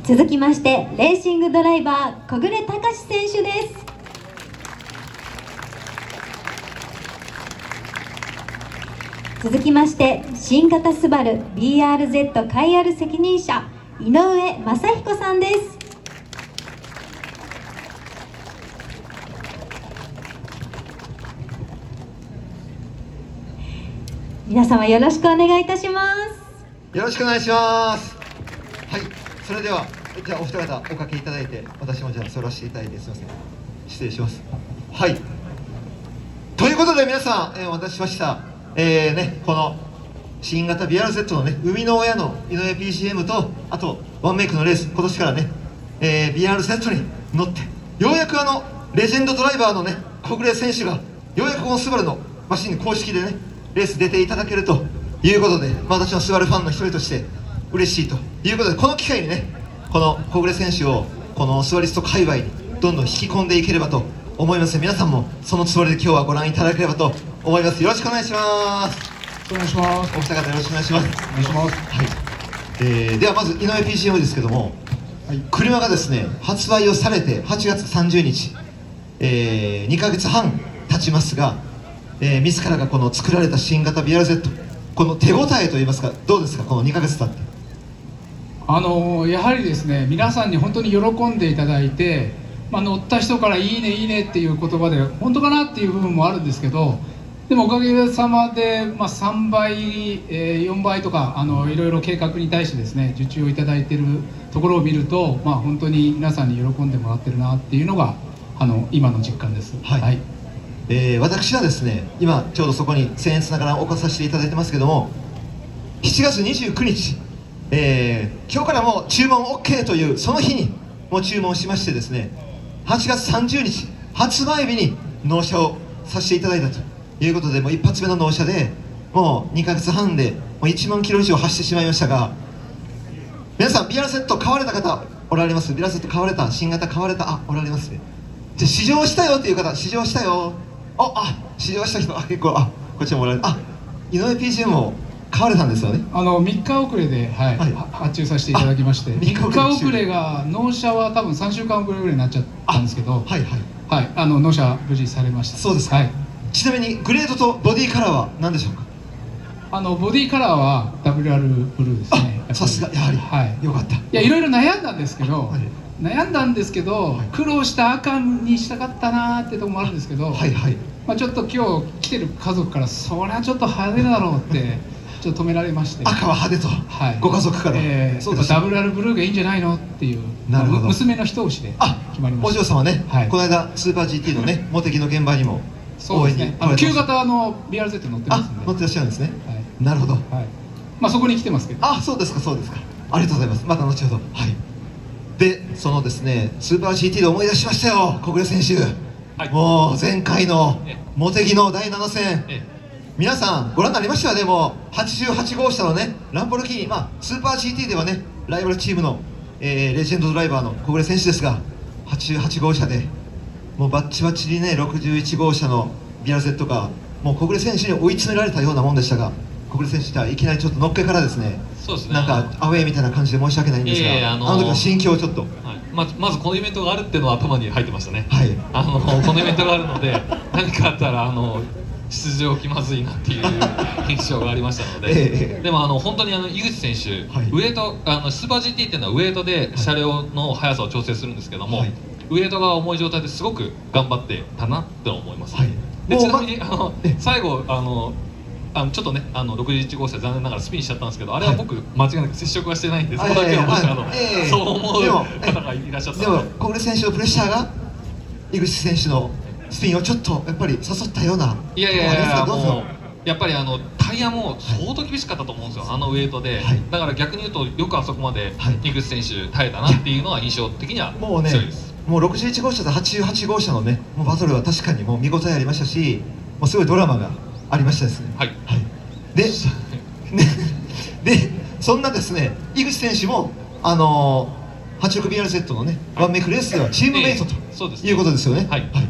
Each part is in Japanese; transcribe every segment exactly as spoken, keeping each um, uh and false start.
続きましてレーシングドライバー小暮隆選手です。続きまして新型スバル ビーアールゼット カイアール責任者井上正彦さんです。皆様よろしくお願いいたします。 よろしくお願いします。はい、それではじゃあお二方おかけいただいて、私もじゃあ座らせていただいて、すみません、失礼します。はい、ということで皆さん、えー、お待たせしました、えーね、この新型 ビーアールゼット のね生みの親の井上 ピーシーエム と、あとワンメイクのレース、今年からね、えー、ビーアールゼット に乗ってようやくあのレジェンドドライバーのね小暮選手がようやくこのスバルのマシン公式でねレース出ていただけるということで、まあ、私のスバルファンの一人として嬉しいということで、この機会にねこの小暮選手をこのスバリスト界隈にどんどん引き込んでいければと思います。皆さんもそのつもりで今日はご覧いただければと思います。よろしくお願いします。 お願いします。 お二方よろしくお願いします。 お願いします。 はい、えー、ではまず井上 ピーシーエム ですけども、はい、車がですね発売をされてはちがつさんじゅうにち、えー、にかげつはん経ちますが、えー、自らがこの作られた新型 ビーアールゼット、 この手応えといいますか、どうですかこのにかげつ経って。 あのやはりですね、皆さんに本当に喜んでいただいて、まあ、乗った人からいいねいいねっていう言葉で本当かなっていう部分もあるんですけど、でもおかげさまで、まあ、さんばい、えー、よんばいとかあのいろいろ計画に対してですね受注をいただいているところを見ると、まあ、本当に皆さんに喜んでもらってるなっていうのがあの今の実感です。 はい、はい、えー、私はですね今ちょうどそこに僭越ながら置かさせていただいてますけども、しちがつにじゅうくにち、えー、今日からもう注文 オーケー というその日にもう注文しましてですね、はちがつさんじゅうにち発売日に納車をさせていただいたということで、もう一発目の納車でもうにかげつはんでもういちまんキロ以上走ってしまいましたが、皆さん ビーアールゼット 買われた方おられます？ ビーアールゼット 買われた、新型買われた、あ、おられますね。じゃあ試乗したよっていう方、試乗したよ、あ、あ、試乗した人、あ、結構、あ、こっちもおられる、あ、井上 ピーシーエム も買われたんですよね。 あのみっか遅れで、はいはい、発注させていただきまして、みっか遅れが納車は多分さんしゅうかん遅れぐらいになっちゃったんですけど、はいはいはい、あの納車無事されました。 そうですか。はい、ちなみにグレードとボディカラーは何でしょうか？ あのボディカラーは ダブリューアール ブルーですね。 さすが、やはり、はい、よかった。いや、いろいろ悩んだんですけど、はい、悩んだんですけど、はい、苦労した赤にしたかったなーってとこもあるんですけど、はいはい、まあちょっと今日来てる家族からそりゃちょっと派手だろうってちょっと止められまして、 赤は派手と、はい、ご家族から、えー、 そうです、ダブリューアール ブルーがいいんじゃないのっていう、なるほど、娘の一押しで決まりました。 お嬢様ね、はい、この間スーパー ジーティー のねモテキの現場にもそうですね、あの旧型の ビーアールゼット 乗ってますんで。 乗ってらっしゃるんですね。はい、なるほど。はい、 まあそこに来てますけど。 あ、そうですか、そうですか。ありがとうございます。また後ほど。はい。で、そのですね、スーパー ジーティー で思い出しましたよ、小暮選手。はい、もう前回の茂木のだいなな戦、皆さんご覧になりましたよね。もうはちじゅうはちごうしゃのね、ランボルギーニ、まあスーパー ジーティー ではね、ライバルチームの、えー、レジェンドドライバーの小暮選手ですが、はちじゅうはちごうしゃで、もうバッチバチにね、ろくじゅういちごうしゃの ビーアールゼット がもう小暮選手に追い詰められたようなもんでしたが、小暮選手はいきなりちょっとのっけからですね、そうですね、なんかアウェーみたいな感じで申し訳ないんですが、えー、あのー、あの時の心境をちょっと、はい、 ま, まずこのイベントがあるっていうのは頭に入ってましたね。はい、あのこのイベントがあるので何かあったらあの出場気まずいなっていう印象がありましたので、えー、でもあの本当にあの井口選手、はい、ウエイトあのスーパー ジーティー っていうのはウエイトで車両の速さを調整するんですけども、はい、ウエイトが重い状態ですごく頑張ってたなって思います、はい、でちなみにあの最後あのあのちょっとね、あのろくじゅういちごうしゃ残念ながらスピンしちゃったんですけど、あれは僕、はい、間違いなく接触はしてないんで、そこだけはもしあの、えー、そう思う方がいらっしゃったので、でも小暮選手のプレッシャーが井口選手のスピンをちょっとやっぱり誘ったような。 いやいやいや、もうやっぱりあのタイヤも相当厳しかったと思うんですよ、はい、あのウエイトで、はい、だから逆に言うとよくあそこまで井口選手耐えたなっていうのは印象的には強いです。 もうろくじゅういちごうしゃとはちじゅうはちごうしゃのね、もうバトルは確かにもう見応えありましたし、もうすごいドラマがありましたですね。はい、はい、で, でそんなですね井口選手もあのー、はちじゅうろくビーアールゼット のねワンメイクレースではチームメイトと、えー、いうことですよね。はい、はい、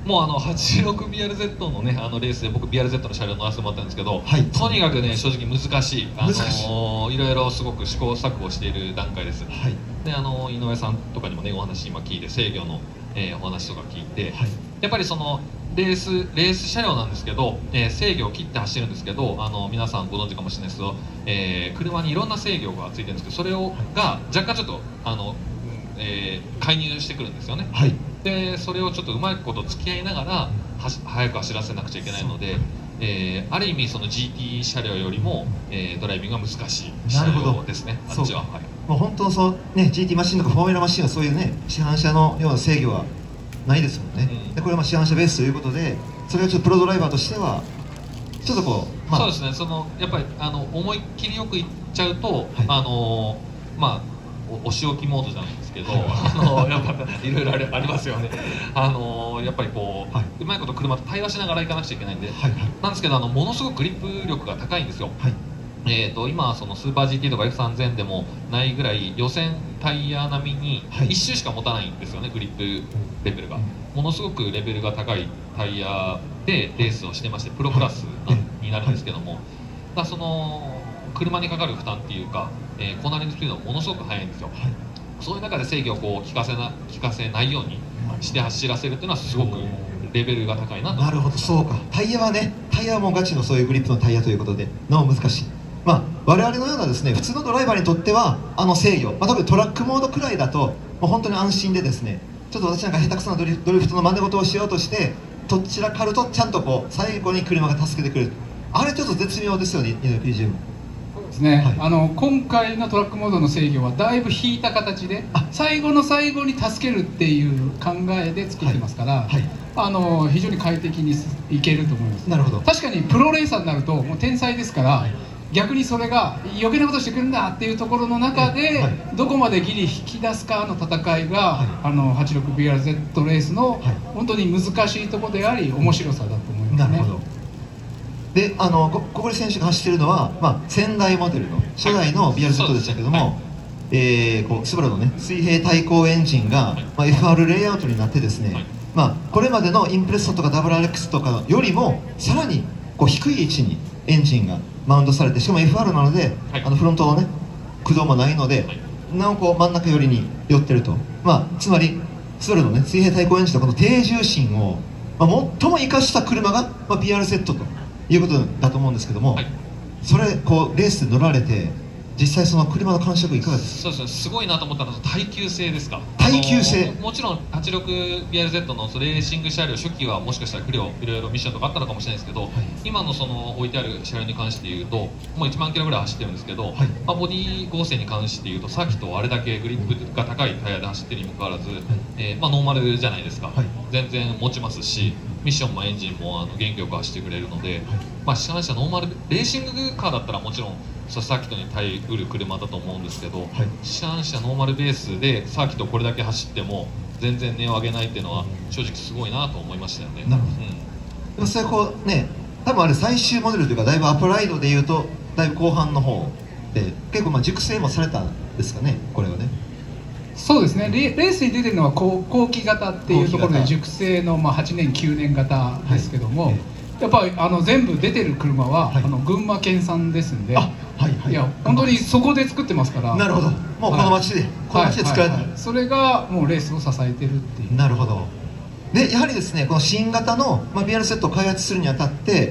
もうあの はちじゅうろくビーアールゼット のねあのレースで僕 ビーアールゼット の車両乗らせてもらったんですけど、はい、とにかくね正直難しい、あのー、いろいろすごく試行錯誤している段階です、はい、であの井上さんとかにもねお話今聞いて制御の、えー、お話とか聞いて、はい、やっぱりそのレースレース車両なんですけど、えー、制御を切って走るんですけど、あの皆さんご存知かもしれないですけど、えー、車にいろんな制御がついてるんですけど、それをが若干ちょっとあの、えー、介入してくるんですよね、はい、でそれをちょっとうまいこと付き合いながらは速く走らせなくちゃいけないので、えー、ある意味その ジーティー 車両よりも、えー、ドライビングが難しい車両ですね。あっちは、はい、 もう本当そうね ジーティー マシンとかフォーミュラマシンはそういうね市販車のような制御はないですもんね、うん、でこれはまあ市販車ベースということで、それはちょっとプロドライバーとしてはちょっとこう、 まあ、そうですね、そのやっぱりあの思いっきりよくいっちゃうと、はい、あのまあお仕置きモードじゃないんですけど、あのやっぱいろいろありありますよね。あのやっぱりこう、はい、うまいこと車と対話しながら行かなくちゃいけないんで、はいはい、なんですけどあのものすごくグリップ力が高いんですよ。はい、えーと今そのスーパー ジーティー とか エフさんぜん でもないぐらい予選タイヤ並みにいっ周しか持たないんですよね、グリップレベルが。ものすごくレベルが高いタイヤでレースをしてまして、プロクラスになるんですけども、だその車にかかる負担っていうか、えー、コーナリングスピードがものすごく速いんですよ、はい、そういう中で制御をこう効かせな効かせないようにして走らせるっていうのはすごくレベルが高いなと。 なるほど、そうか。タイヤはね、タイヤはもうガチのそういうグリップのタイヤということでなお難しい。まあ我々のようなですね普通のドライバーにとってはあの制御、まあ、特にトラックモードくらいだともう本当に安心でですね、ちょっと私なんか下手くそなドリドリフトの真似事をしようとしてどちらかるとちゃんとこう最後に車が助けてくれる、あれちょっと絶妙ですよね、 ピージーエム。 ですね、はい、あの今回のトラックモードの制御はだいぶ引いた形で最後の最後に助けるっていう考えで作ってますから、はいはい、あの非常に快適にいけると思います。 なるほど。 確かにプロレーサーになるともう天才ですから、はい、逆にそれが余計なことしてくるんだっていうところの中で、はい、どこまでギリ引き出すかの戦いが、はい、あの はちじゅうろくビーアールゼット レースの本当に難しいところであり面白さだと思いますね。なるほど。 であの小堀選手が走っているのは、まあ、先代モデルの初代の ビーアールゼット でしたけども、はい、えー、こうスバルのね水平対向エンジンが、はい、まあ、エフアール レイアウトになってですね、はい、まあ、これまでのインプレッソとか ダブリューアールエックス とかよりもさらにこう低い位置にエンジンがマウントされて、しかも エフアール なので、はい、あのフロントのね駆動もないので、はい、なおこう真ん中寄りに寄ってると、まあ、つまりスバルのね水平対向エンジンのこの低重心を、まあ、最も生かした車が、まあ、ビーアールゼット ということだと思うんですけども、はい、それこうレースで乗られて実際その車の感触いかがですか？ そうですね、すごいなと思ったのは耐久性ですか。 耐久性、 もちろん はちじゅうろくビーアールゼット のレーシング車両初期はもしかしたら不良いろいろミッションとかあったのかもしれないですけど、はい、今のその置いてある車両に関して言うともういちまんキロぐらい走ってるんですけど、はい、まあ、ボディ合成に関して言うとサーキットをあれだけグリップが高いタイヤで走ってるにもかかわらず、はい、えー、まあ、ノーマルじゃないですか、はい、全然持ちますし、ミッションもエンジンもあの元気よく走ってくれるので、はい、まあ、市販車ノーマルレーシングカーだったらもちろんサーキットに耐えうる車だと思うんですけど、はい、市販車ノーマルベースでサーキットこれだけ走っても全然値を上げないっていうのは正直すごいなと思いましたよね。 なるほど、うん、でもそれこうね、多分あれ最終モデルというかだいぶアップライドでいうとだいぶ後半の方で結構まあ熟成もされたんですかね、これはね。 そうですね、レ, レースに出てるのは後後期型っていうところで熟成のまあはちねんきゅうねん型ですけども、はい、やっぱりあの全部出てる車は、はい、あの群馬県産ですんで、あ、はいはい、いや本当にそこで作ってますから。 なるほど、もうこの町で、はい、この町で作られた、はいはいはい、 それがもうレースを支えてるっていう。 なるほど。でやはりですねこの新型の、まあ、ビーアールゼット を開発するにあたって、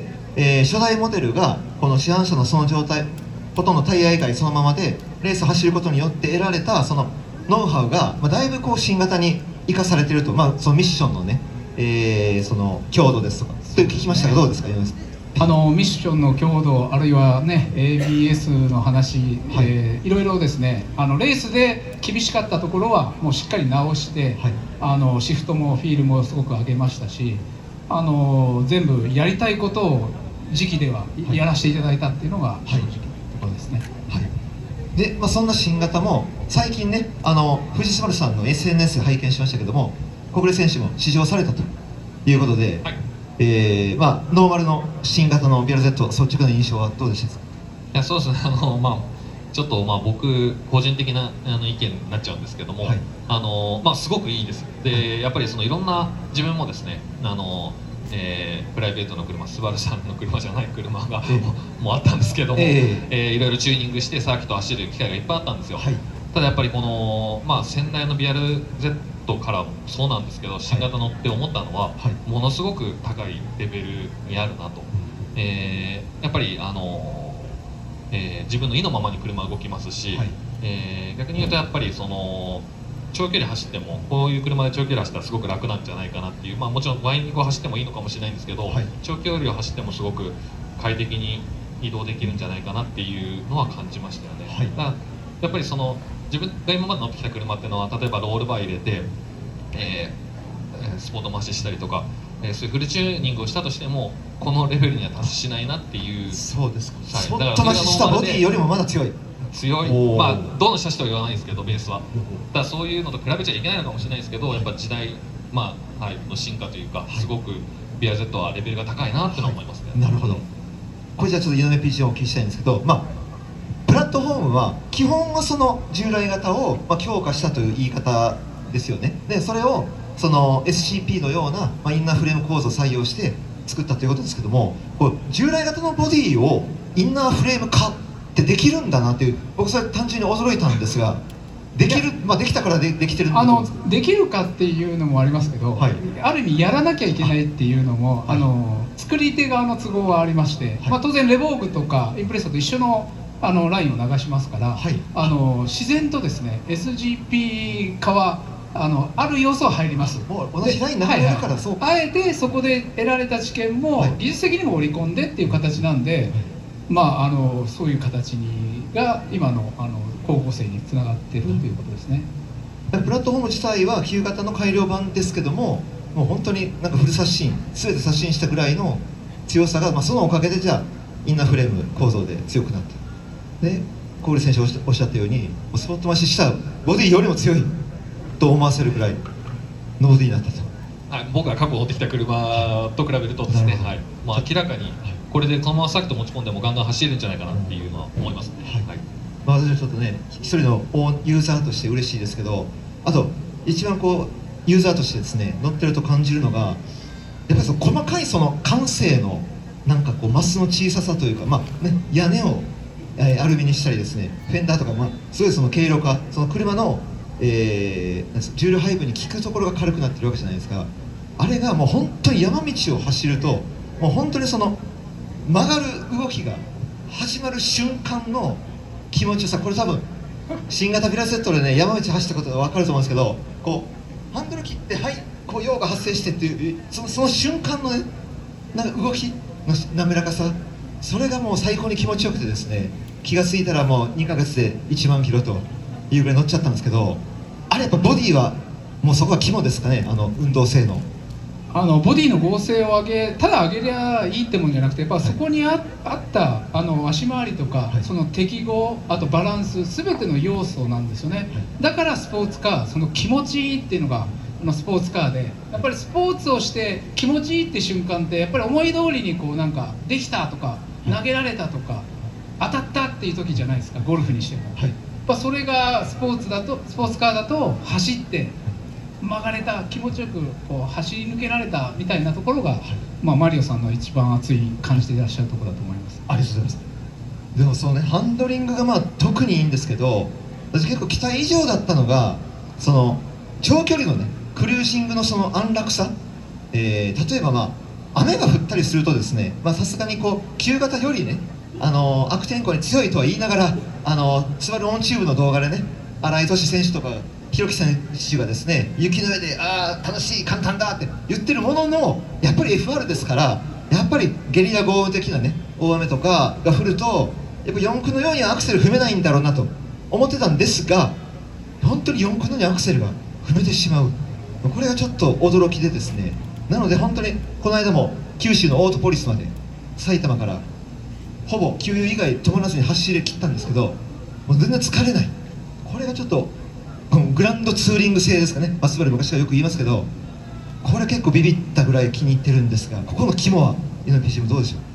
えー、初代モデルがこの市販車のその状態ほとんどタイヤ以外そのままでレースを走ることによって得られたそのノウハウが、まあ、だいぶこう新型に生かされていると、まあ、そのミッションのね、えー、その強度ですとかと聞きましたがどうですか、井上さん。 あのミッションの強度あるいはね エービーエス の話、はい、えー、いろいろですね、あのレースで厳しかったところはもうしっかり直して、はい、あのシフトもフィールもすごく上げましたし、あの全部やりたいことを時期ではやらせていただいたっていうのが正直なところですね。 はいはい、で、まあ、そんな新型も最近ね、あの富士スバルさんの エスエヌエス 拝見しましたけども、小暮選手も試乗されたということで、はい、えーまあ、ノーマルの新型の ビーアールゼット 率直な印象はどうでしたか？ いや、そうですね、あの、まあ、 ちょっとまあ僕個人的なあの意見になっちゃうんですけども、はい、あのまあ、すごくいいです。でやっぱりそのいろんな自分もですねあの、えー、プライベートの車、スバルさんの車じゃない車が、えー、もうあったんですけども、えーえー、いろいろチューニングしてサーキットを走る機会がいっぱいあったんですよ、はい、ただやっぱりこの、まあ、先代の ビーアールゼット からもそうなんですけど、新型乗って思ったのは、はい、ものすごく高いレベルにあるなと、えー、やっぱりあのえー、自分の意のままに車動きますし、はい、えー、逆に言うとやっぱりその長距離走ってもこういう車で長距離走ったらすごく楽なんじゃないかなっていう、まあ、もちろんワインディングを走ってもいいのかもしれないんですけど、はい、長距離を走ってもすごく快適に移動できるんじゃないかなっていうのは感じましたよね、はい、だからやっぱりその自分が今まで乗ってきた車っていうのは例えばロールバー入れて、えー、スポート回ししたりとか、えー、そういうフルチューニングをしたとしてもこのレベルには達しないなっていう。 そうですか、はい、スポット増ししたボディよりもまだ強い強い、まあどの車種とは言わないですけどベースはだからそういうのと比べちゃいけないのかもしれないですけど、やっぱ時代、まあはい、の進化というか、はい、すごく ビーアールゼット はレベルが高いなってのは思いますね、はい、 なるほど。これじゃあちょっと井上 ピーシー をお聞きしたいんですけど、まあプラットフォームは基本はその従来型をまあ強化したという言い方ですよね。でそれをその エスシーピー のような、まあ、インナーフレーム構造を採用して作ったということですけども、こう従来型のボディをインナーフレーム化ってできるんだなっていう、僕それ単純に驚いたんですが、できる、まあ、できたから で, できてるんだあのできるかっていうのもありますけど、はい、ある意味やらなきゃいけないっていうのも、はい、あの作り手側の都合はありまして、はい、まあ、当然レボーグとかインプレッサと一緒のあのラインを流しますから、はい、あの自然とですね エスジーピー 化はあのある要素は入ります。 もう同じライン流れるから、そうか、 あえてそこで得られた知見も技術的にも織り込んでっていう形なんで、はい、まあ、あのそういう形にが今のあの高校生につながっているということですね。 プラットフォーム自体は旧型の改良版ですけども、もう本当になんかフル刷新、全て刷新したぐらいの強さが、まあ、そのおかげでじゃあインナーフレーム構造で強くなった。で小栗選手おっしゃったようにスポット増ししたボディよりも強いと思わせるぐらいのボディになったと。 はい、僕が過去乗ってきた車と比べるとですね、はい、もう明らかにこれでこのままサーキット持ち込んでもガンガン走れるんじゃないかなっていうのは思いますね。はい、はい、 まあ、私はちょっとね一人のユーザーとして嬉しいですけど、あと一番こうユーザーとしてですね乗ってると感じるのがやっぱりその細かいその感性のなんかこうマスの小ささというか、まあね、屋根を、えー、アルミにしたりですね、フェンダーとか、まあ、すごいその軽量化、その車の、えー、重量配分に効くところが軽くなってるわけじゃないですか。あれがもう本当に山道を走るともう本当にその曲がる動きが始まる瞬間の気持ちよさ、これ多分新型ビラセットでね山道走ったことが分かると思うんですけど、こうハンドル切ってはいこう用が発生してっていうその、その瞬間のねなんか動きの滑らかさ、それがもう最高に気持ちよくてですね、気が付いたらもうにかげつでいちまんキロというぐらい乗っちゃったんですけど、あれやっぱボディはもうそこは肝ですかね、あの運動性能。 あのボディの剛性を上げただ上げりゃいいってもんじゃなくて、やっぱそこに あ,、はい、あったあの足回りとか、はい、その適合、あとバランス、全ての要素なんですよね、はい、だからスポーツカー、その気持ちいいっていうのがのスポーツカーで、やっぱりスポーツをして気持ちいいって瞬間ってやっぱり思い通りにこうなんかできたとか投げられたとか当たったっていう時じゃないですか、ゴルフにしても、はい、やっぱそれがスポーツだとスポーツカーだと走って曲がれた、気持ちよくこう走り抜けられたみたいなところが、はい、まあ、マリオさんの一番熱い感じていらっしゃるところだと思います。 ありがとうございます。でもそのねハンドリングがまあ特にいいんですけど、私結構期待以上だったのがその長距離のねクルージングのその安楽さ、えー、例えばまあ雨が降ったりするとですね、さすがにこう旧型よりね、あのー、悪天候に強いとは言いながら、あのー、スバルオンチューブの動画でね新井俊選手とか弘樹選手がですね雪の上でああ楽しい簡単だって言ってるものの、やっぱり エフアール ですから、やっぱりゲリラ豪雨的なね大雨とかが降るとやっぱよん駆のようにアクセル踏めないんだろうなと思ってたんですが、本当によん駆のようにアクセルが踏めてしまう、これがちょっと驚きでですね、なので本当にこの間も九州のオートポリスまで埼玉からほぼ給油以外止まらずに走り切ったんですけど、もう全然疲れない、これがちょっとグランドツーリング性ですかね、スバル昔からよく言いますけど、これ結構ビビったぐらい気に入ってるんですが、ここの肝は井上 ピーシー もどうでしょう。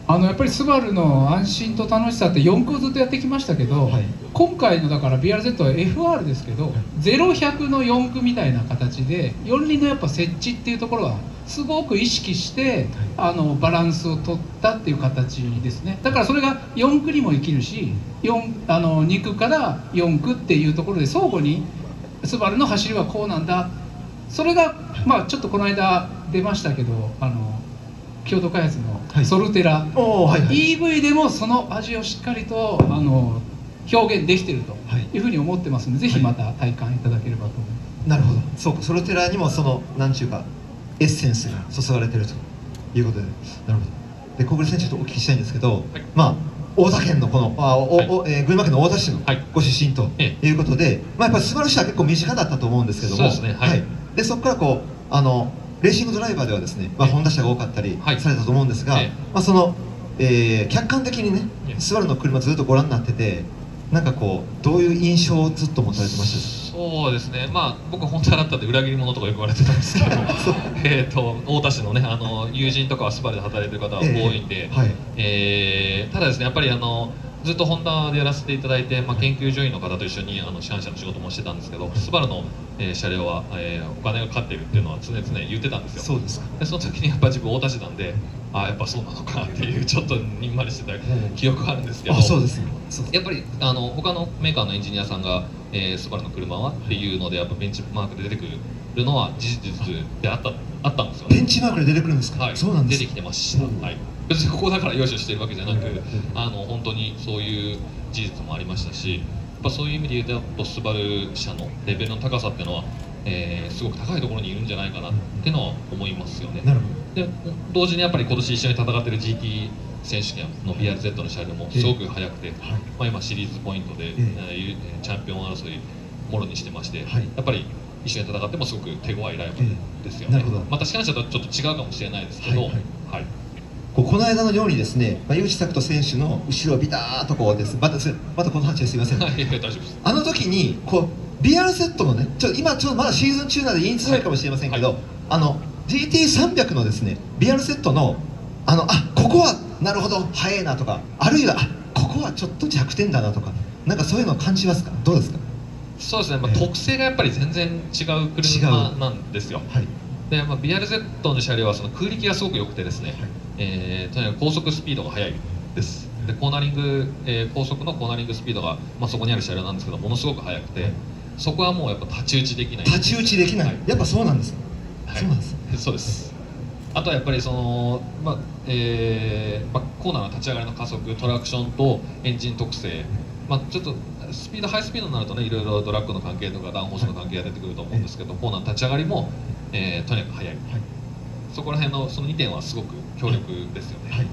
あのやっぱりスバルの安心と楽しさってよん区をずっとやってきましたけど、はい、今回のだから ビーアールゼット は エフアール ですけど、はい、ゼロひゃくのよん区みたいな形で四輪のやっぱ設置っていうところはすごく意識して、はい、あのバランスを取ったっていう形ですね。だからそれがよん区にも生きるし、よんあのに区からよん区っていうところで相互にスバルの走りはこうなんだ、それがまあちょっとこの間出ましたけど、あの共同開発のソルテラ、はいはいはい、イーブイ でもその味をしっかりとあの表現できているというふうに思ってますので、はい、ぜひまた体感いただければと思います。 なるほど、そうか、ソルテラにもその何ちゅうかエッセンスが注がれているということで、なるほど。で小暮選手とお聞きしたいんですけど、はい、まあ大分県のこのあお、はいおえー、群馬県の太田市のご出身ということで、はい、まあやっぱり素晴らしいは結構身近だったと思うんですけども、そうですね、はい、はい、でそこからこうあのレーシングドライバーではですね、まあ、ホンダ車が多かったりされたと思うんですが、はい、まあ、その、えー、客観的にね、スバルの車ずっとご覧になってて、なんかこうどういう印象をずっと持たれてました？ そうですね、まあ僕ホンダだったんで裏切り者とかよく言われてたんですけどえと太田市のね、あの友人とかはスバルで働いてる方は多いんで、えーはい、えー、ただですね、やっぱりあのずっとホンダでやらせていただいて、まあ、研究所員の方と一緒にあの市販車の仕事もしてたんですけど、スバルの、えー、車両は、えー、お金がかかっているっていうのは常々言ってたんですよ。 そうですか。 でその時にやっぱ自分太田市なんで、ああやっぱそうなのかなっていうちょっとにんまりしてた記憶があるんですけど、 あ、そうですね、 やっぱりあの他のメーカーのエンジニアさんが、えー、スバルの車はっていうのでやっぱベンチマークで出てくるのは事実であったあったんですよね。 ベンチマークで出てくるんですか？ はい、 そうなんです。 出てきてました。はい、別にここだから用意してるわけじゃなく、あの本当にそういう事実もありましたし、やっぱそういう意味で言うとスバル社のレベルの高さっていうのは、えー、すごく高いところにいるんじゃないかなっていうのは思いますよね。なるほど。で同時にやっぱり今年一緒に戦ってる ジーティー 選手権の ビーアールゼット の車両もすごく速くて、えーはい、まあ、今シリーズポイントで、えー、チャンピオン争いもろにしてまして、はい、やっぱり一緒に戦ってもすごく手強いライバルですよね。えー、また司会者とはちょっと違うかもしれないですけど、はいはいはい、 こうこの間のようにですね、まあ、井口拓人選手の後ろをビターッとこうです、またまたこの話ですいません大丈夫です。 あの時にこう ビーアールゼット のね、ちょ今ちょっとまだシーズン中なので言いづらいかもしれませんけど、はいはい、あの ジーティーさんびゃく のですね ビーアールゼット のあのあここはなるほど速いなとか、あるいはあここはちょっと弱点だなとか、なんかそういうのを感じますか？どうですか？ そうですね、まあ、特性がやっぱり全然違う車なんですよ。はい、で、まあ、ビーアールゼット の車両はその空力がすごく良くてですね、はい、えー、とにかく高速スピードが速いです。でコーナリング、えー、高速のコーナリングスピードが、まあ、そこにある車両なんですけどものすごく速くて、そこはもうやっぱ太刀打ちできない。 太刀打ちできない、はい、やっぱそうなんですよ。はい、そうなんです。 そうです。あとはやっぱりその、まあえーまあ、コーナーの立ち上がりの加速、トラクションとエンジン特性、まあ、ちょっとスピードハイスピードになるとね、いろいろドラッグの関係とかダウンホースの関係が出てくると思うんですけど、コーナーの立ち上がりも、えー、とにかく速い、はい、そこら辺のそのにてんはすごく強力ですよね。はいはい、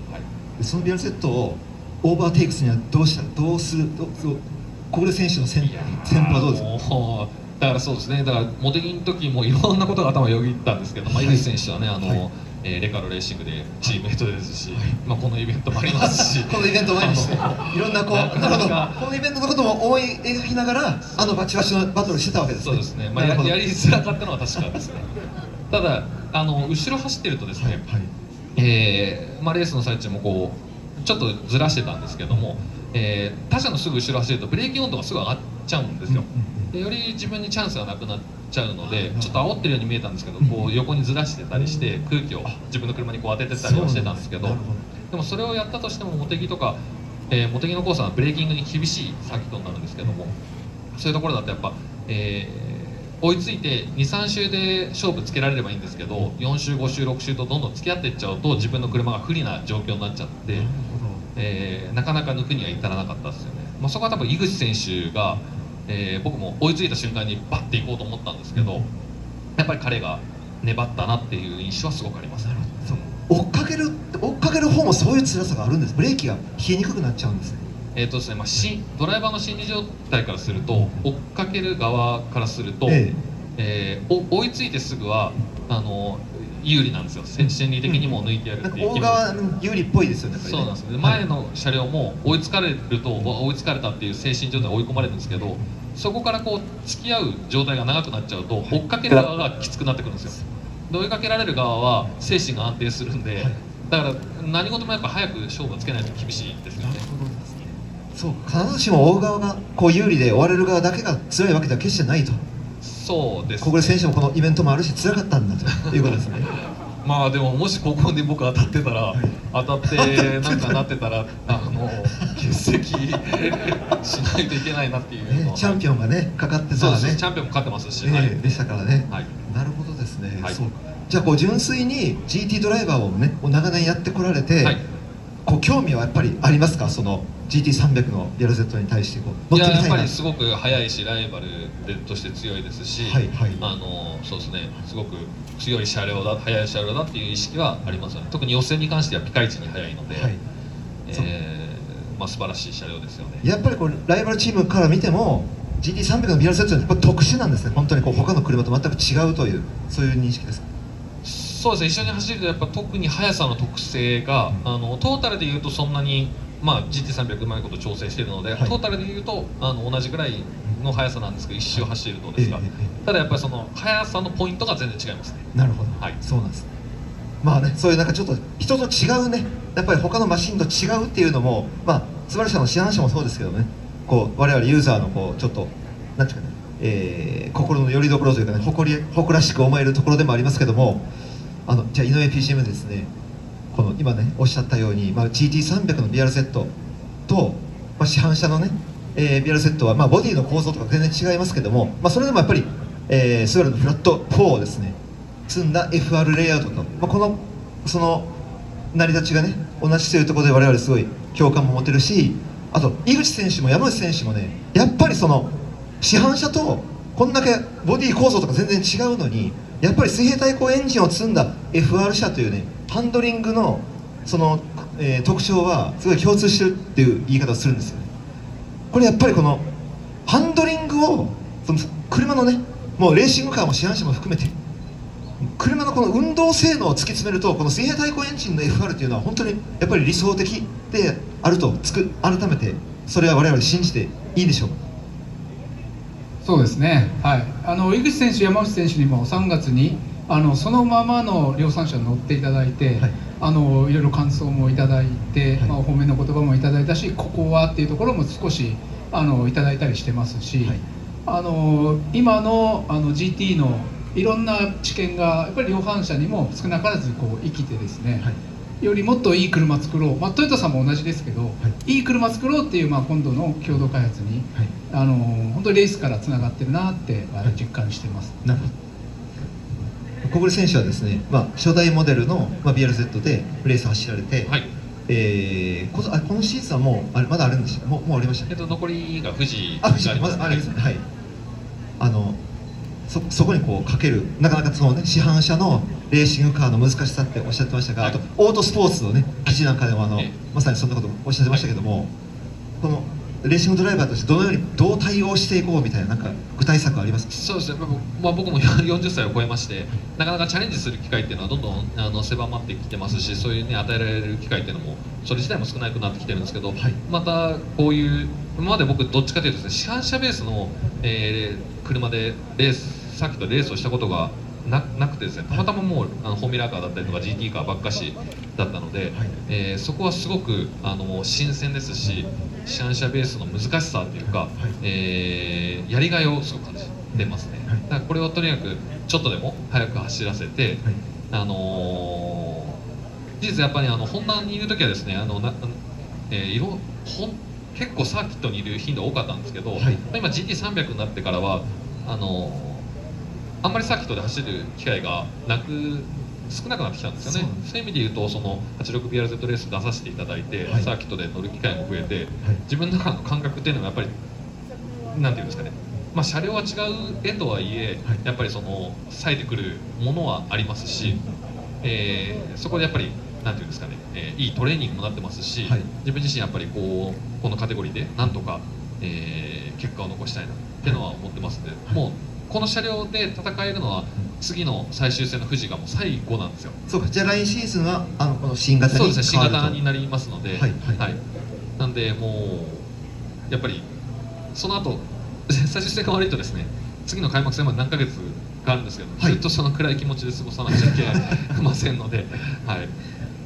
その ビーアールゼット をオーバーテイクスにはどうしたどうするどう小暮選手の戦法はどうですか？ だからそうですね、だからモテギの時もいろんなことが頭をよぎったんですけど、まあ、井口選手はね、あの、はい、えー、レカロレーシングでチームメイトですし、はい、まあ、このイベントもありますしこのイベントもありますし、いろんなこうなるほど、このイベントのことも思い描きながらあのバチバチのバトルしてたわけですね。 そうですね、まあ、や, やりづらかったのは確かですね。ただあの後ろ走ってるとですね、はいはい、えーまあ、レースの最中もこうちょっとずらしてたんですけども、えー、他車のすぐ後ろ走るとブレーキ温度がすぐ上がっちゃうんですよ。でより自分にチャンスがなくなっちゃうので、ちょっと煽ってるように見えたんですけど、こう横にずらしてたりして空気を自分の車にこう当ててたりはしてたんですけど、でもそれをやったとしても茂木とか、えー、茂木のコースはブレーキングに厳しいサーキットになるんですけども、そういうところだとやっぱ、えー、追いついてにさん周で勝負つけられればいいんですけど、よん周ご周ろく周とどんどん付き合っていっちゃうと自分の車が不利な状況になっちゃって、えー、なかなか抜くには至らなかったですよね。まあ、そこは多分井口選手が、えー、僕も追いついた瞬間にバッていこうと思ったんですけど、やっぱり彼が粘ったなっていう印象はすごくあります。 追っかける追っかける方もそういう辛さがあるんです。ブレーキが冷えにくくなっちゃうんですね。 えーとですねまあ、しドライバーの心理状態からすると、追っかける側からすると、えええー、追いついてすぐはあの有利なんですよ。心理的にも抜いてやるっていう。 大側有利っぽいですよね。 そうなんですね。前の車両も追いつかれると、追いつかれたっていう精神状態で追い込まれるんですけど、そこからこう付き合う状態が長くなっちゃうと追っかける側がきつくなってくるんですよ。で追いかけられる側は精神が安定するんで、 だから何事もやっぱ早く勝負をつけないと厳しいですよね。 そう必ずしも追う側がこう有利で追われる側だけが強いわけでは決してないと。 そうです、ね、 小暮選手もこのイベントもあるし辛かったんだということですね。 まあでももしここで僕当たってたら、はい、当たってなんかなってたらあの欠席しないといけないなっていうの、 ね、チャンピオンがねかかってたらね、 そうです、チャンピオンも勝ってますし、 えーはい、 でしたからね、 はい、 なるほどですね、 はい、 そうか。じゃあこう純粋に ジーティー ドライバーをね長年やってこられて、はい、こう興味はやっぱりありますか、その ジーティーさんびゃく の ビーアールゼット に対してこう乗ってみたいな。いややっぱりすごく速いしライバルとして強いですし、はいはい、あのそうですね、すごく強い車両だ、速い車両だっていう意識はありますよね。特に予選に関してはピカイチに速いので、はい、えー、まあ素晴らしい車両ですよね。 やっぱりこうライバルチームから見ても ジーティーさんびゃく の ビーアールゼット はやっぱ特殊なんですね。本当にこう他の車と全く違うというそういう認識ですか。 そうですね、一緒に走るとやっぱ特に速さの特性が、うん、あのトータルでいうとそんなに、まあ、ジーティーさんびゃく うまいこと調整しているので、はい、トータルでいうとあの同じぐらいの速さなんですけど、一周走るとですが、えええ、ただやっぱりその速さのポイントが全然違いますね。 なるほど、 はい、 そうなんです。まあね、そういうなんかちょっと人と違うね、やっぱり他のマシンと違うっていうのも、まあ素晴らしさの市販車もそうですけどね、こう我々ユーザーのこうちょっとなんていうかね、えー、心の拠り所というかね、誇り誇らしく思えるところでもありますけども、あのじゃあ井上 ピーシーエム ですね、この今ねおっしゃったように、まあ、ジーティーさんびゃく の ビーアールゼット と、まあ、市販車のね、えー、ビーアールゼット は、まあ、ボディの構造とか全然違いますけども、まあ、それでもやっぱり、えー、スバルのフラットフォーをですね積んだ エフアール レイアウトと、まあ、このその成り立ちがね同じというところで我々すごい共感も持てるし、あと井口選手も山内選手もねやっぱりその市販車とこんだけボディ構造とか全然違うのに、やっぱり水平対向エンジンを積んだ エフアール 車というねハンドリングのその、えー、特徴はすごい共通してるっていう言い方をするんですよね。これやっぱりこのハンドリングをその車のねもうレーシングカーも市販車も含めて車のこの運動性能を突き詰めると、この水平対向エンジンの エフアール というのは本当にやっぱり理想的であるとつく改めてそれは我々信じていいでしょうか。 そうですね、はい、あの井口選手、山内選手にもさんがつにあのそのままの量産車に乗っていただいて、はい、あのいろいろ感想もいただいて、はい、まあ、お褒めの言葉もいただいたし、ここはっていうところも少しあのいただいたりしてますし、はい、あの今の, あの ジーティー のいろんな知見がやっぱり量販車にも少なからずこう生きてですね、はい、よりもっといい車作ろう、まあ、トヨタさんも同じですけど、はい、いい車作ろうっていう、まあ、今度の共同開発に、はい、あの本当にレースからつながってるなって実感しています。 なるほど。小暮選手はですね、まあ、初代モデルの、まあ、ビーアールゼット でレース走られて、はい、えー、こ, あこのシーズンはもうあれまだあるんですよ。もうもうありました、 えっと、残りが富士がありますね。まだありますね、はい、あの そ, そこにこうかけるなかなかその、ね、市販車のレーシングカーの難しさっておっしゃってましたが、はい、あとオートスポーツのね記事なんかでもあの、はい、まさにそんなことおっしゃってましたけども、はい、このレーシングドライバーとしてどのようにどう対応していこうみたいな、なんか具体策ありますか？ そうですね、まあ、僕もよんじゅっさいを超えまして、なかなかチャレンジする機会っていうのはどんどんあの狭まってきてますし、そういうね与えられる機会っていうのもそれ自体も少なくなってきてるんですけど、はい、またこういう今まで僕どっちかというとですね、市販車ベースの、えー、車でレースさっきとレースをしたことが な, なくてですね、たまたまもうあのフォーミュラーカーだったりとか ジーティー カーばっかしだったので、はい、えー、そこはすごくあの新鮮ですし、市販車ベースの難しさというか、はい、えー、やりがいをすごく感じてますね。はい、だからこれをとにかくちょっとでも速く走らせて、はい、あのー、事実やっぱりあのホンダにいる時はですね、あのな、えー、色ほん結構サーキットにいる頻度多かったんですけど、はい、今 ジーティーさんびゃく になってからはあのーあんまりサーキットで走る機会がなく少なくなってきたんですよね。そう、そういう意味で言うとその はちじゅうろくビーアールゼット レース出させていただいて、はい、サーキットで乗る機会も増えて、はい、自分の中の感覚っていうのがやっぱりなんていうんですかね、まあ、車両は違う絵とはいえ、はい、やっぱりその冴えてくるものはありますし、えー、そこでやっぱりなんていうんですかね、えー、いいトレーニングもなってますし、はい、自分自身やっぱりこうこのカテゴリーでなんとか、えー、結果を残したいなっていうのは思ってますので、はい、もうこの車両で戦えるのは次の最終戦の富士がもう最後なんですよ。 そうか、じゃあ来シーズンはあのこの新型に変わると。 そうですね、新型になりますので、はいはいはい、なんでもうやっぱりその後最終戦が悪いとですね、次の開幕戦まで何ヶ月かあるんですけど、はい、ずっとその暗い気持ちで過ごさなくちゃいけませんので、はい、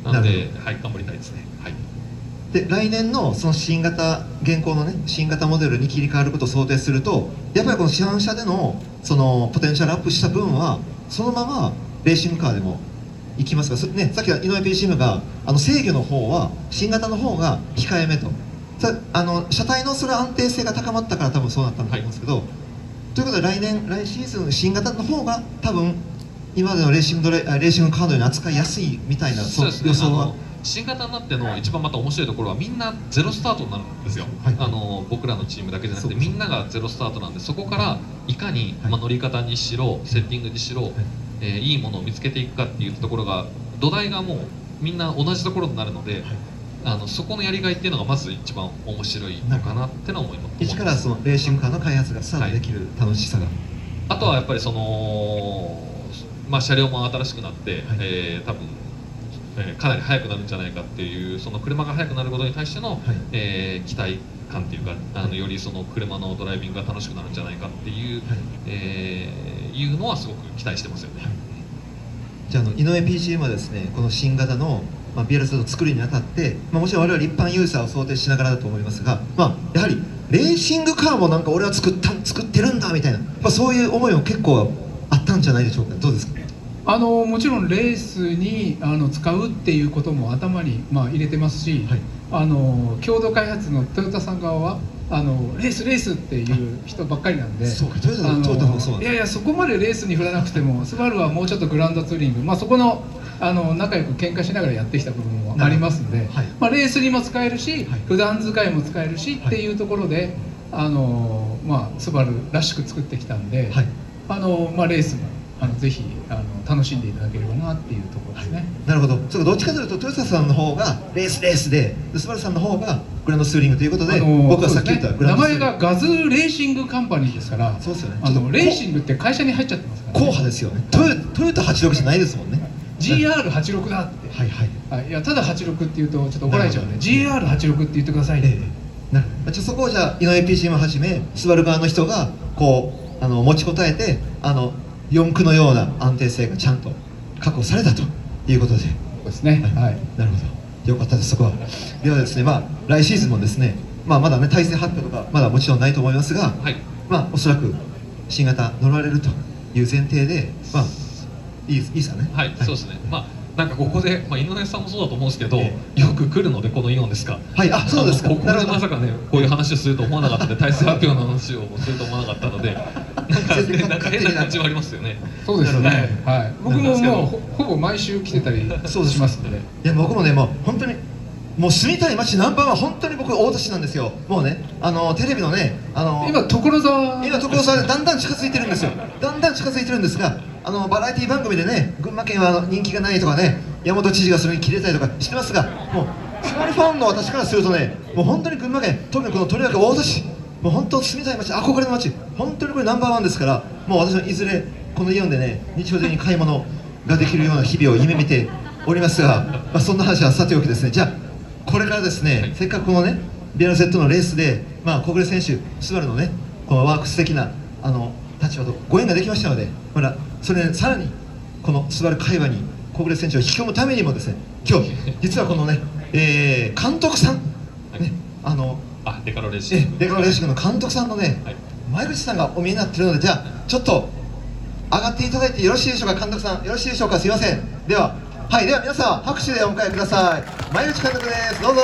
なので、はい、頑張りたいですね。はい。 で来年のその新型現行のね新型モデルに切り替わることを想定すると、やっぱりこの市販車でのそのポテンシャルアップした分はそのままレーシングカーでも行きますが、ね、さっきの井上 ピーシーエム があの制御の方は新型の方が控えめと、さあの車体のそれ安定性が高まったから多分そうなったんだと思うんですけど、はい、ということで来年来シーズン新型の方が多分今までのレーシングドレレーシングカードより扱いやすいみたいなそうですね、 予想は。 新型になっての一番また面白いところはみんなゼロスタートになるんですよ、はい、あの僕らのチームだけじゃなくてみんながゼロスタートなんで、そこからいかに、はい、まあ、乗り方にしろセッティングにしろ、はい、えー、いいものを見つけていくかっていうところが土台がもうみんな同じところになるので、はい、あのそこのやりがいっていうのがまず一番面白いのかなってのは思います。 一からそのレーシングカーの開発がスタートできる楽しさが、はい、 あとはやっぱりその、まあ、車両も新しくなって、はい、えー、多分かなり速くなるんじゃないかっていう、その車が速くなることに対しての、はい、えー、期待感っていうか、あのよりその車のドライビングが楽しくなるんじゃないかっていう、はい、えー、いうのはすごく期待してますよね。はい、 じゃあ、あの井上 ピーシーエム はですねこの新型の、まあ、ビーアールゼット を作るにあたって、まあ、もちろん我々一般ユーザーを想定しながらだと思いますが、まあ、やはりレーシングカーもなんか俺は作った作ってるんだみたいな、まあ、そういう思いも結構あったんじゃないでしょうか。どうですか。 あのもちろんレースにあの使うっていうことも頭に、まあ、入れてますし、はい、あの共同開発のトヨタさん側はあのレースレースっていう人ばっかりなんで、 そうか、トヨタのトヨタもそうなんです。 いやいや、そこまでレースに振らなくてもスバルはもうちょっとグランドツーリング、まあ、そこのあの仲良く喧嘩しながらやってきた部分もありますので、はい、まあ、レースにも使えるし、はい、普段使いも使えるし、はい、っていうところであの、まあ、スバルらしく作ってきたんで、はい、あのまあ、レースもあのぜひあの楽しんでいただければなっていうところですね。はい、 なるほど。そうか、どっちかというとトヨタさんの方がレースレースで、スバルさんの方がグランドツーリングということで、あのー、僕はさっき言ったグランドツーリング、 名前がガズーレーシングカンパニーですから、 そうですよね。 あのレーシングって会社に入っちゃってますから、ね、 硬派ですよね。トヨトヨタはちじゅうろくじゃないですもんね。 ジーアールはちじゅうろく だって、はいはい、いやただはちじゅうろくっていうとちょっと怒られちゃうんで ジーアールはちじゅうろく って言ってくださいね。 えー、なるほど。じゃあそこをじゃあ井上 ピーシーエム はじめスバル側の人がこうあの持ちこたえて、あの四駆のような安定性がちゃんと確保されたということで。そうですね。はい。はい、 なるほど。よかったです、そこは。ではですね、まあ来シーズンもですね、まあまだね体制発表とかまだもちろんないと思いますが、はい、まあおそらく新型乗られるという前提で、まあいいいいですかね。 はい、はい、そうですね。まあなんかここで、まあ、井上さんもそうだと思うんですけど、えー、よく来るのでこのイオンですか。 はい、あ、そうですか。 ここでまさかねこういう話をすると思わなかったので、体制発表の話をすると思わなかったので、なんか、ね、なんか変な感じはありますよね。 そうですね。はい。僕ももう ほ, ほぼ毎週来てたりしますので。いや僕もねもう本当にもう住みたい街ナンバーワン本当に僕大田市なんですよ。もうねあのテレビのねあの今所沢今所沢でだんだん近づいてるんですよ。だんだん近づいてるんですが。あのバラエティ番組でね群馬県は人気がないとかね山本知事がそれに切れたりとかしてますが、もうスバルファンの私からするとねもう本当に群馬県特にこのとりわけ大田市もう本当住みたい街憧れの街本当にこれナンバーワンですから、もう私もいずれこのイオンでね日常的に買い物ができるような日々を夢見ておりますが、まあ、そんな話はさておきですね、じゃあこれからですね、はい、せっかくこのね ビーアールゼット のレースで、まあ、小暮選手スバルのねこのワークス的なあの立場とご縁ができましたので、まだそれ、ね、さらにこのスバル会話に小暮選手を引き込むためにもですね、今日実はこのね、えー、監督さん、はい、ね、あのあデカロレーシングデカロレーシングの監督さんのね、はい、前口さんがお見えになっているので、じゃあちょっと上がっていただいてよろしいでしょうか。監督さんよろしいでしょうか。すいません。でははい、では皆さん拍手でお迎えください。前口監督です。どうぞ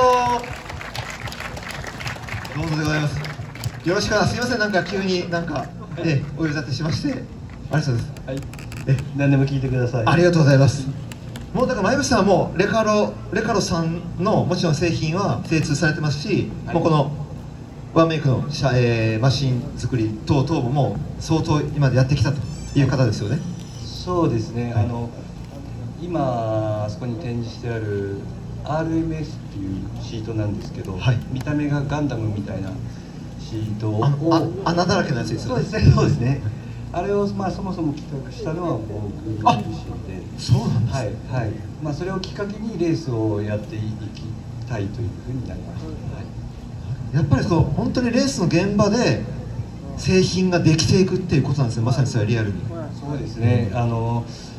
どうぞでございます。よろしくお願いします。すいません、なんか急になんかえお呼び立てしましてありがとうございます。 はい、え何でも聞いてください。 ありがとうございます。もうだから前口さんはもうレカロレカロさんのもちろん製品は精通されてますし、はい、もうこのワンメイクのシャ、えー、マシン作り等々ももう相当今までやってきたという方ですよね。 そうですね、はい、あの今あそこに展示してある アールエムエス っていうシートなんですけど、はい、見た目がガンダムみたいなシートをあ穴だらけのやつですよね。 そうですね、そうですね。あれを、まあ、そもそも企画したのは僕自身で、 そうなんです、ね、 はいはい、まあ、それをきっかけにレースをやっていきたいというふうになりました、はい、 やっぱりそう本当にレースの現場で製品ができていくっていうことなんですね。まさにそれはリアルに。 そうですね、あの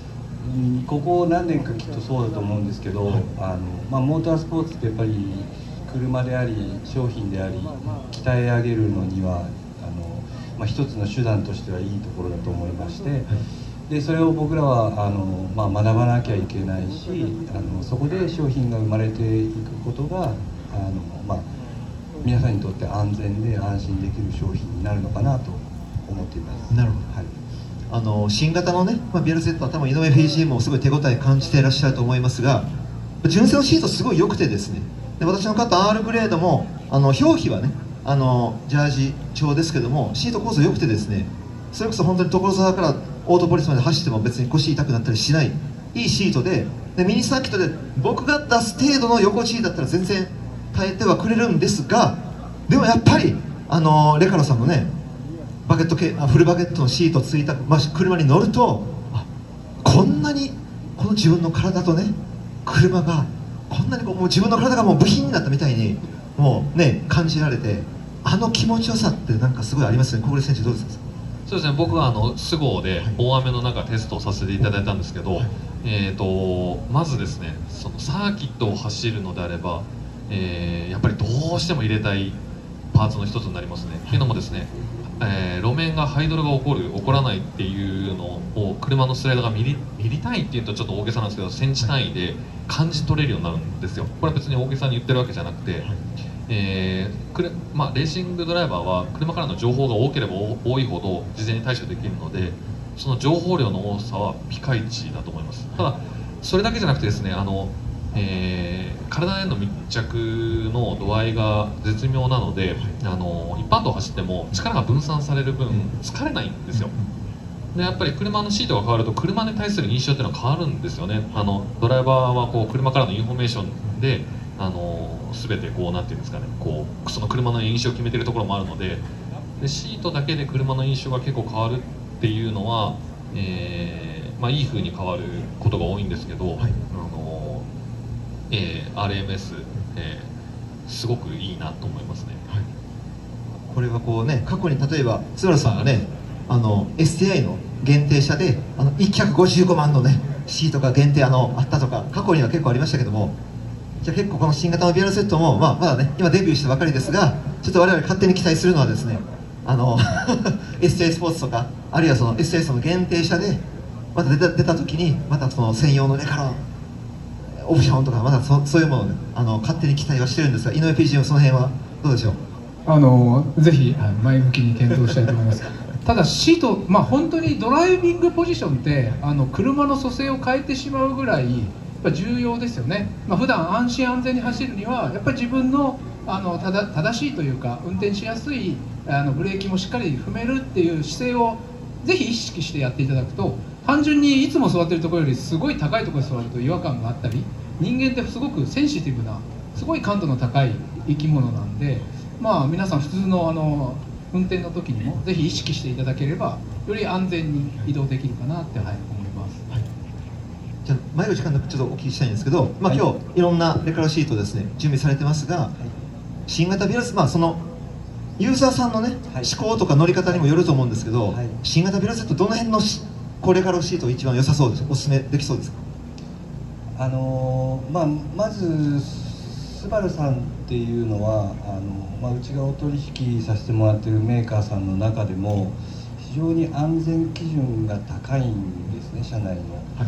ここ何年かきっとそうだと思うんですけど、はい、あのまあ、モータースポーツってやっぱり車であり商品であり鍛え上げるのにはあの、まあ、一つの手段としてはいいところだと思いまして、はい、でそれを僕らはあの、まあ、学ばなきゃいけないし、あのそこで商品が生まれていくことがあの、まあ、皆さんにとって安全で安心できる商品になるのかなと思っています。 なるほど、はい、あの新型のね、まあ、ビアルゼットは多分井上 フィージー もすごい手応え感じていらっしゃると思いますが、純正のシートすごい良くてですね、で私の買った アール グレードもあの表皮はねあのジャージ調ですけども、シート構造良くてですね、それこそ本当に所沢からオートポリスまで走っても別に腰痛くなったりしないいいシートで、でミニサーキットで僕が出す程度の横地だったら全然耐えてはくれるんですが、でもやっぱりあのレカロさんのねバケット系フルバケットのシートついた、まあ、車に乗ると、あこんなにこの自分の体とね車がこんなにこうもう自分の体がもう部品になったみたいにもうね感じられて、あの気持ちよさってなんかすごいありますね。小暮選手どうですか？ そうですね、僕はあのスゴーで大雨の中テストをさせていただいたんですけど、はい、えーとまずですね、そのサーキットを走るのであれば、えー、やっぱりどうしても入れたいパーツの一つになりますね。というのもですね、えー、路面がハイドルが起こる起こらないっていうのを車のスライドがミリ、ミリ単位っていうとちょっと大げさなんですけど、センチ単位で感じ取れるようになるんですよ。これは別に大げさに言ってるわけじゃなくて、えーくれまあ、レーシングドライバーは車からの情報が多ければ多いほど事前に対処できるので、その情報量の多さはピカイチだと思います。ただそれだけじゃなくてですね、あの、えー、体への密着の度合いが絶妙なので、あの一般道を走っても力が分散される分疲れないんですよ。でやっぱり車のシートが変わると車に対する印象っていうのは変わるんですよね。あのドライバーはこう車からのインフォメーションであの全てこうなんていうんですかね、こうその車の印象を決めてるところもあるので、でシートだけで車の印象が結構変わるっていうのは、えーまあ、いい風に変わることが多いんですけど、はい、あのえー、アールエムエス、えー、すごくいいなと思いますね。はい、 これはこうね、過去に例えば津原さんがね、あの エスティーアイ の限定車であのいっひゃくごじゅうごまんのねシートが限定あのあったとか過去には結構ありましたけども、じゃあ結構この新型のビアルセットも、まあ、まだね今デビューしたばかりですが、ちょっと我々勝手に期待するのはですね、あのエスティーアイ スポーツとかあるいはその エスティーアイ その限定車でまた出た出た時にまたその専用のレカロオプションとかまだ そ, そういうものを、ね、あの勝手に期待はしてるんですが、井上 ピージー もその辺はどうでしょう？ あのぜひ前向きに検討したいと思いますただシート、まあ、本当にドライビングポジションってあの車の蘇生を変えてしまうぐらいやっぱ重要ですよね。まあ、普段安心安全に走るにはやっぱり自分のあのただ正しいというか運転しやすいあのブレーキもしっかり踏めるっていう姿勢をぜひ意識してやっていただくと、単純にいつも座ってるところよりすごい高いところに座ると違和感があったり、人間ってすごくセンシティブなすごい感度の高い生き物なんで、まあ、皆さん普通のあの運転の時にもぜひ意識していただければより安全に移動できるかなって、はい、思います。はい、 じゃあ前の時間でちょっとお聞きしたいんですけど、まあ、今日、はい、いろんなレカロシートですね準備されてますが、はい、新型ビアルセ、まあ、そのユーザーさんのね、はい、思考とか乗り方にもよると思うんですけど、はい、新型ビアルセットどの辺のレカロシート一番良さそうですか？おすすめできそうですか？ あのーまあ、まずスバルさんっていうのはあの、まあ、うちがお取引させてもらってるメーカーさんの中でも非常に安全基準が高いんですね、社内の。はい、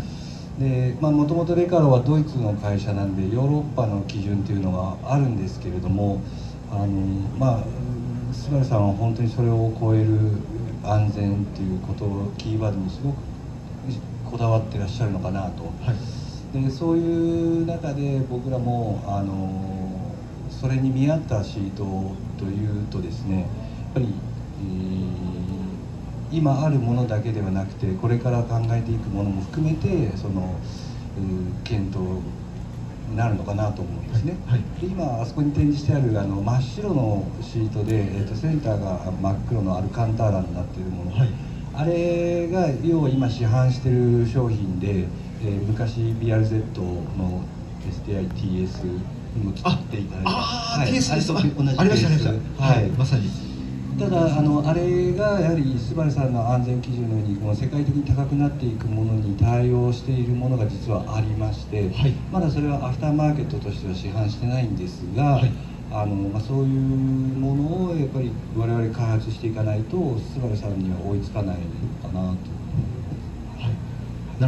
でもともとレカロはドイツの会社なんでヨーロッパの基準っていうのがあるんですけれども、あの、まあ、スバルさんは本当にそれを超える安全っていうことをキーワードにすごくこだわってらっしゃるのかなと。はい、でそういう中で僕らもあのそれに見合ったシートというとですね、やっぱり、えー、今あるものだけではなくてこれから考えていくものも含めてその、えー、検討になるのかなと思うんですね。はい、で今あそこに展示してあるあの真っ白のシートで、えー、とセンターが真っ黒のアルカンターラになっているもの、はい、あれが要は今市販している商品で、えー、昔 ビーアールゼット の エスティーアイティーエス にも作っていただいて、 ああ、ティーエス です。同じありましたありました。はい、 まさに。 ただあのあれがやはりスバルさんの安全基準のようにこの世界的に高くなっていくものに対応しているものが実はありまして、はい、まだそれはアフターマーケットとしては市販してないんですが、はい、あのまあ、そういうものをやっぱり我々開発していかないとスバルさんには追いつかないのかなと。はい、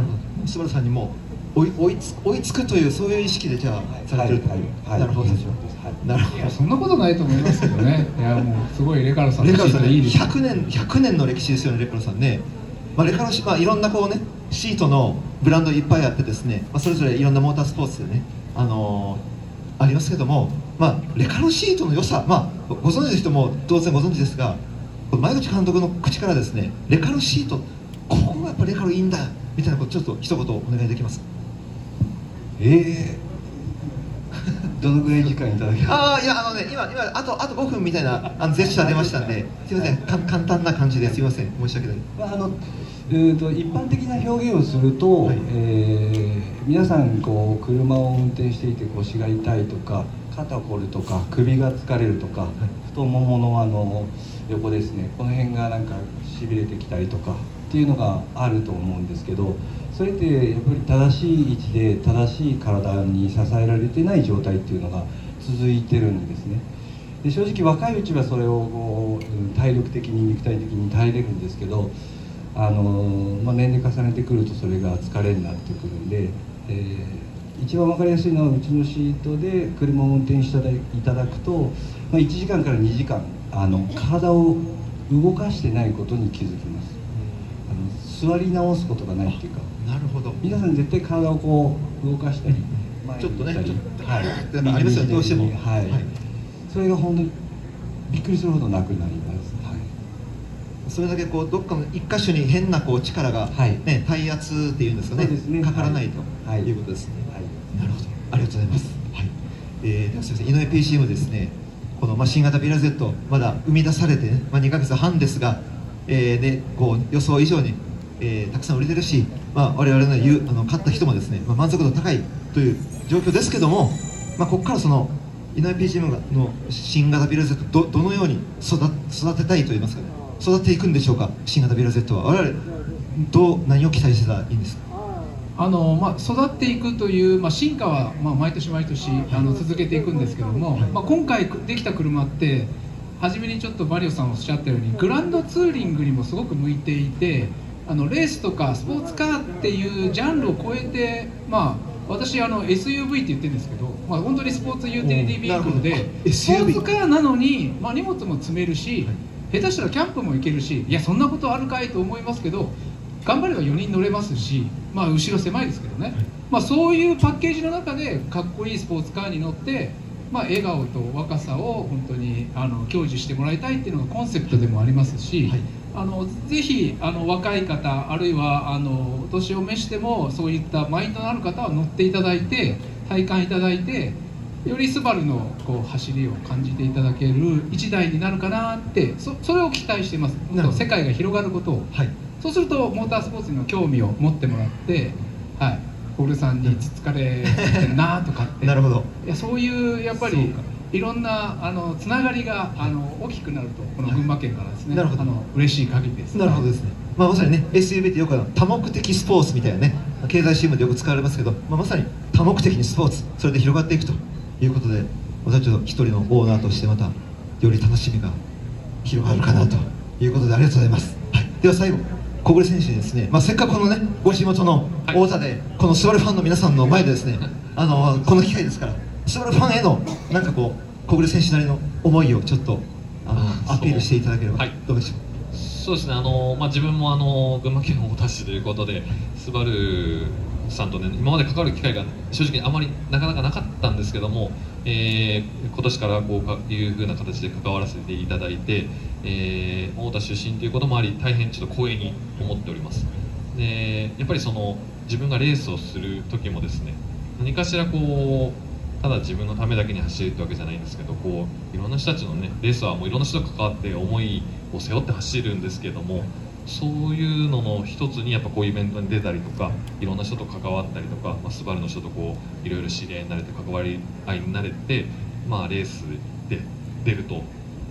なるほど。スバルさんにも追い追いつ追いつくというそういう意識でじゃあされてると。なるほど。 なるほど。そんなことないと思いますけどね。いやもうすごいレカロさんのシートいいです。 ひゃくねんひゃくねんの歴史ですよね、レカロさんね。まあレカロシまあいろんなこうねシートのブランドいっぱいあってですね、まあそれぞれいろんなモータースポーツでねあのー、ありますけども、まあレカロシートの良さ、まあご存知の人も当然ご存知ですが、前口監督の口からですね、レカロシートここがやっぱレカロいいんだみたいなことちょっと一言お願いできますか。 ええー、どのぐらい時間いただけますか。 ああ、いやあのね今今あとあとごふんみたいなあのジェスチャー出ましたんで、すみません、か簡単な感じですいません、申し訳ない。 まああのえー、と一般的な表現をすると、はい、えー、皆さんこう車を運転していて腰が痛いとか肩こるとか首が疲れるとか、はい、太もものあの横ですね、この辺がなんかしびれてきたりとかっていうのがあると思うんですけど、それってやっぱり正しい位置で正しい体に支えられてない状態っていうのが続いてるんですね。で正直若いうちはそれをこう体力的に肉体的に耐えれるんですけど、あのまあ、年齢重ねてくるとそれが疲れになってくるんで、えー、一番分かりやすいのはうちのシートで車を運転していただくと、まあ、いちじかんからにじかんあの体を動かしてないことに気づきます。あの座り直すことがないっていうか。 なるほど。 皆さん絶対体をこう動かしたり、 ちょっとね、ちょっとはい、 ありますよね、どうしても。 はい。それが本当にびっくりするほどなくなります。はい。 それだけこうどっかの一箇所に変なこう力が、はいね、体圧っていうんですかね、ねかからないと、はい、いうことですね。はい。なるほど。ありがとうございます。はい。えー、ではすみません、井上 ピーシー もですね、このまあ新型ビラ Z まだ生み出されてね、まあにかげつはんですが、えー、でこう予想以上に。えー、たくさん売れてるし、まあ、我々の言うあの買った人もですね、まあ、満足度高いという状況ですけども、まあ、ここからその井上 ピーシー の新型ビラ Z どどのように 育, 育てたいといいますかね、育てていくんでしょうか。新型ビラ Z は我々どう何を期待してたらいいんですか。 あの、まあ、育っていくという、まあ、進化は、まあ、毎年毎年あの続けていくんですけども、まあ、今回できた車って初めにちょっとマリオさんおっしゃったようにグランドツーリングにもすごく向いていて、あのレースとかスポーツカーっていうジャンルを超えて、まあ、私あの エスユーブイ って言ってるんですけど、まあ、本当にスポーツユーティリティビークルでスポーツカーなのに、まあ、荷物も積めるし、下手したらキャンプも行けるし、いやそんなことあるかいと思いますけど、頑張ればよにん乗れますし、まあ、後ろ狭いですけどね、まあ、そういうパッケージの中でかっこいいスポーツカーに乗って、まあ、笑顔と若さを本当にあの享受してもらいたいっていうのがコンセプトでもありますし、はい、あのぜひあの若い方あるいはあのお年を召してもそういったマインドのある方は乗っていただいて体感いただいて、よりスバルのこう走りを感じていただける一台になるかなって、 そ, それを期待しています。世界が広がることを、はい、そうするとモータースポーツにも興味を持ってもらって、はい、ポールさんにつつかれてるなとかってなるほど。 いやそういうやっぱりいろんなあのつながりがあの大きくなると、この群馬県からですね、はい、あの嬉しい限りです。 なるほどですね。まあ、まさにね エスユーブイ ってよく多目的スポーツみたいなね経済新聞でよく使われますけど、まあ、まさに多目的にスポーツそれで広がっていくということで、私ちょっと一人のオーナーとしてまたより楽しみが広がるかなということで、ありがとうございます。はい、では最後小暮選手にですね、まあ、せっかくこのねご地元の太田で、はい、このスバルファンの皆さんの前でですね、あのこの機会ですからスバルファンへのなんかこう小暮選手なりの思いをちょっとあのアピールしていただければ、はい、どうでしょう。 そうですね、あの、まあ、自分もあの群馬県太田市ということでスバルさんとね今まで関わる機会が正直あまりなかなかなかったんですけども、えー、今年からこういうふうな形で関わらせていただいて、えー、太田出身ということもあり大変ちょっと光栄に思っております。でやっぱりその自分がレースをする時もですね、何かしらこうただ自分のためだけに走るってわけじゃないんですけど、こういろんな人たちのねレースはもういろんな人と関わって思いを背負って走るんですけども、そういうのの一つにやっぱこういうイベントに出たりとかいろんな人と関わったりとか、まあ、スバルの人とこういろいろ知り合いになれて関わり合いになれて、まあ、レースで出ると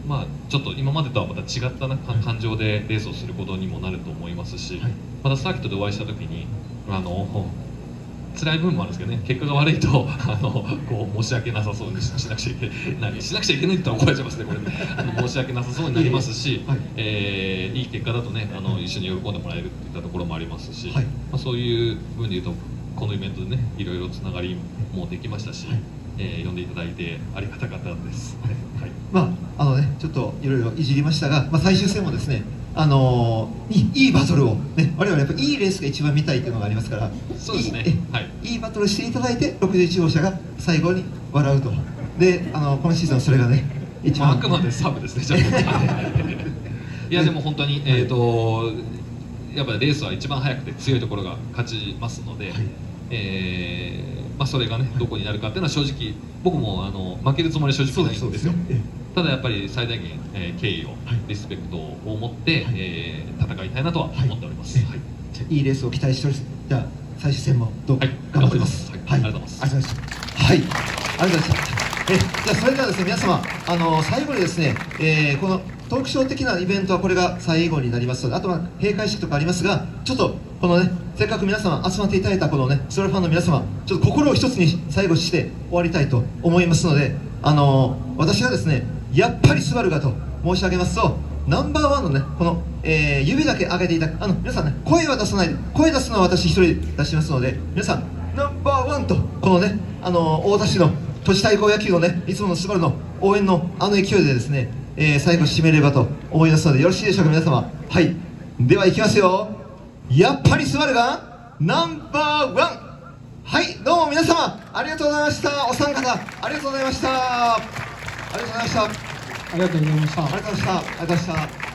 まあ、ちょっと今までとはまた違ったな感情でレースをすることにもなると思いますし、はい、またサーキットでお会いした時にあの辛い部分もあるんですけどね、結果が悪いとあのこう申し訳なさそうに し, しなくちゃいけないしなくちゃいけないって言ったら怒られちゃいますね、これあの申し訳なさそうになりますし、はい、えー、いい結果だとねあの一緒に喜んでもらえるっていったところもありますし、はい、まあ、そういう部分で言うとこのイベントでねいろいろつながりもできましたし、はい、えー、呼んでいただいてありがたかったです。はい、 まああのねちょっといろいろいじりましたが、まあ、最終戦もですねあのー、い, いいバトルを、ね、我々やっぱいいレースが一番見たいというのがありますから、 そうですね、はい、 いいバトルしていただいてろくじゅういち号車が最後に笑うと。であの今シーズンそれがね一番、 まあ、あくまでサブですねちょっといやでも本当に、えーとやっぱりレースは一番速くて強いところが勝ちますので、はい、えーまあ、それがねどこになるかっていうのは正直僕もあの負けるつもりは正直ないんですよ。ただやっぱり最大限、えー、敬意を、はい、リスペクトを持って、はい、えー、戦いたいなとは思っております。はい、 じゃあいいレースを期待しております。じゃあ最終戦もどうか、はい、頑張ります。はい、ありがとうございます。はい、ありがとうございました。えじゃあそれではですね皆様あの最後にですね、えー、このトークショー的なイベントはこれが最後になりますので、あとは閉会式とかありますが、ちょっとこのねせっかく皆様集まっていただいたこのねスバルファンの皆様、ちょっと心を一つに最後して終わりたいと思いますので、あの私はですねやっぱりスバルがと申し上げますと、ナンバーワンのねこの、えー、指だけ上げていただく、あの皆さんね声は出さないで、声出すのは私一人で出しますので、皆さんナンバーワンとこのねあの太田市の都市対抗野球のねいつものスバルの応援のあの勢いでですね、えー、最後締めればと思いますのでよろしいでしょうか皆様。はい、ではいきますよ。やっぱりスバルがナンバーワン。はい、どうも皆様ありがとうございました。お三方ありがとうございました。ありがとうございました。 ありがとうございました。 ありがとうございました。ありがとうございました。